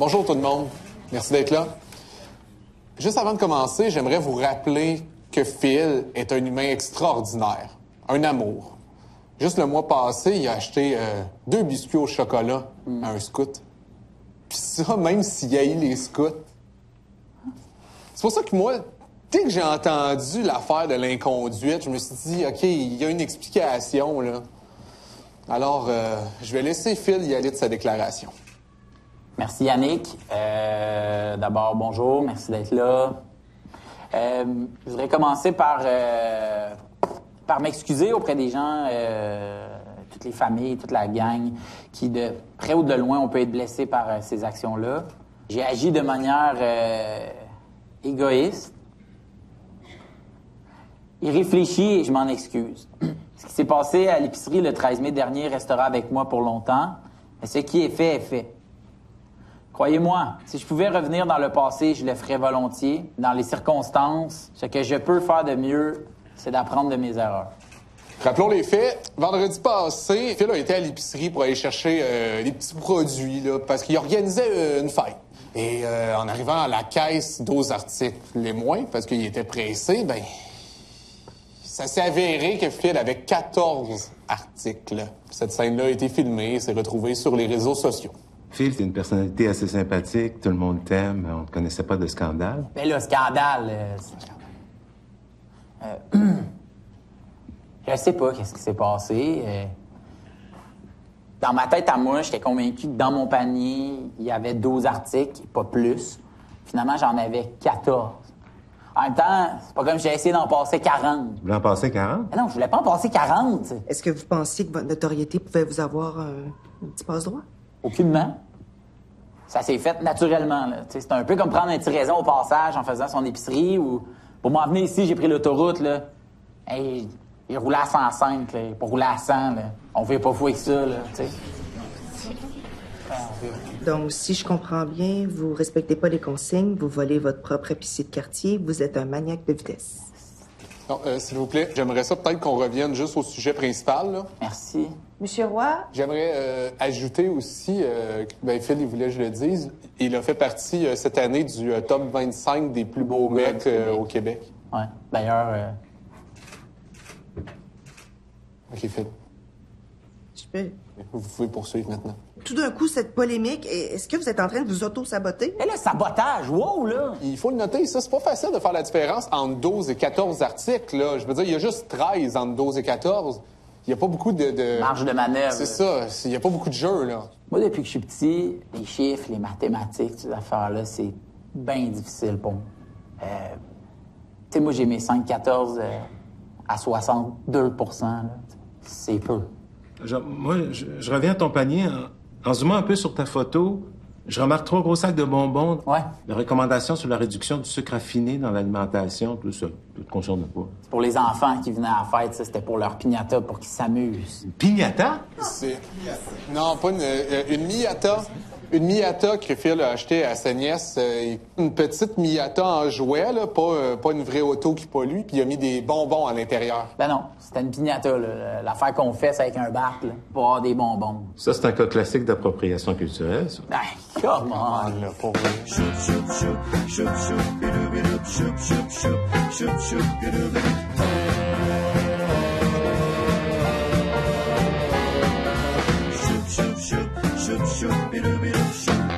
Bonjour tout le monde. Merci d'être là. Juste avant de commencer, j'aimerais vous rappeler que Phil est un humain extraordinaire. Un amour. Juste le mois passé, il a acheté 2 biscuits au chocolat à un scout. Puis ça, même s'il haït les scouts. C'est pour ça que moi, dès que j'ai entendu l'affaire de l'inconduite, je me suis dit, OK, il y a une explication, là. Alors, je vais laisser Phil y aller de sa déclaration. Merci Yannick. D'abord, bonjour, merci d'être là. Je voudrais commencer par m'excuser auprès des gens, toutes les familles, toute la gang, qui de près ou de loin, on peut être blessé par ces actions-là. J'ai agi de manière égoïste, irréfléchie et je m'en excuse. Ce qui s'est passé à l'épicerie le 13 mai dernier restera avec moi pour longtemps, mais ce qui est fait est fait. Croyez-moi, si je pouvais revenir dans le passé, je le ferais volontiers. Dans les circonstances, ce que je peux faire de mieux, c'est d'apprendre de mes erreurs. Rappelons les faits. Vendredi passé, Phil a été à l'épicerie pour aller chercher des petits produits, là, parce qu'il organisait une fête. Et en arrivant à la caisse, 12 articles les moins, parce qu'il était pressé, ben ça s'est avéré que Phil avait 14 articles. Cette scène-là a été filmée et s'est retrouvée sur les réseaux sociaux. Phil, t'es une personnalité assez sympathique, tout le monde t'aime, on ne connaissait pas de scandale. Mais là, scandale, je sais pas qu'est-ce qui s'est passé. Dans ma tête à moi, j'étais convaincu que dans mon panier, il y avait 12 articles, pas plus. Finalement, j'en avais 14. En même temps, c'est pas comme j'ai essayé d'en passer 40. Vous voulez en passer 40? Mais non, je voulais pas en passer 40. Est-ce que vous pensiez que votre notoriété pouvait vous avoir un petit passe-droit? Aucunement. Ça s'est fait naturellement. C'est un peu comme prendre un petit raisin au passage en faisant son épicerie ou... Pour m'en venir ici, j'ai pris l'autoroute, là. Hey, il roulait à 105, là. Pour rouler à 100, là. On fait pas fou avec ça, là, tu sais. Donc, si je comprends bien, vous respectez pas les consignes, vous volez votre propre épicier de quartier, vous êtes un maniaque de vitesse. Non, s'il vous plaît, j'aimerais ça peut-être qu'on revienne juste au sujet principal, là. Merci. Monsieur Roy? J'aimerais ajouter aussi, Phil, il voulait que je le dise, il a fait partie cette année du top 25 des plus beaux mecs au Québec. Ouais. D'ailleurs... OK, Phil. Je peux... Vous pouvez poursuivre maintenant. Tout d'un coup, cette polémique, est-ce que vous êtes en train de vous auto-saboter? Mais là, sabotage, wow, là! Il faut le noter, ça, c'est pas facile de faire la différence entre 12 et 14 articles, là. Je veux dire, il y a juste 13 entre 12 et 14. Il n'y a pas beaucoup de... Marge de manœuvre. C'est ça. Il n'y a pas beaucoup de jeux, là. Moi, depuis que je suis petit, les chiffres, les mathématiques, ces affaires-là, c'est bien difficile pour moi. Tu sais, moi, j'ai mes 5-14 à 62 %, là. C'est peu. Moi, je reviens à ton panier. En zoomant un peu sur ta photo, je remarque 3 gros sacs de bonbons. Ouais. Les recommandations sur la réduction du sucre raffiné dans l'alimentation, tout ça. Tout te concerne pas. C'est pour les enfants qui venaient à la fête, ça, c'était pour leur piñata, pour qu'ils s'amusent. Une piñata? C'est... Non, pas une Miata. Une Miata que Phil a achetée à sa nièce. Une petite Miata en jouet, là, pas une vraie auto qui pollue, puis il a mis des bonbons à l'intérieur. Ben non, c'était une piñata, là. L'affaire qu'on fait, c'est avec un bac, là, pour avoir des bonbons. Ça, c'est un cas classique d'appropriation culturelle, ça. Hey, come on! Ah, là, pour vrai. Shoop, shoop, shoop, shoop, shoop, shoop, shoop, shoop.